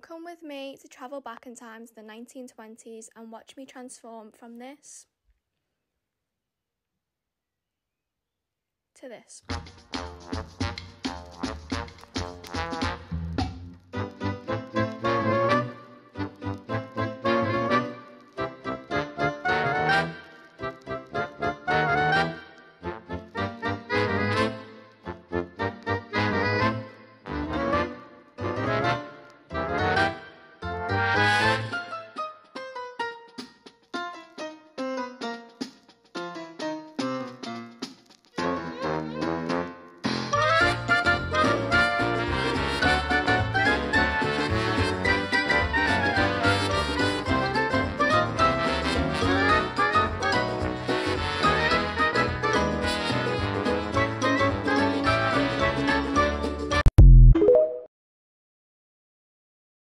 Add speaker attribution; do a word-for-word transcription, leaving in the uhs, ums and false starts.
Speaker 1: Come with me to travel back in time to the nineteen twenties and watch me transform from this to this.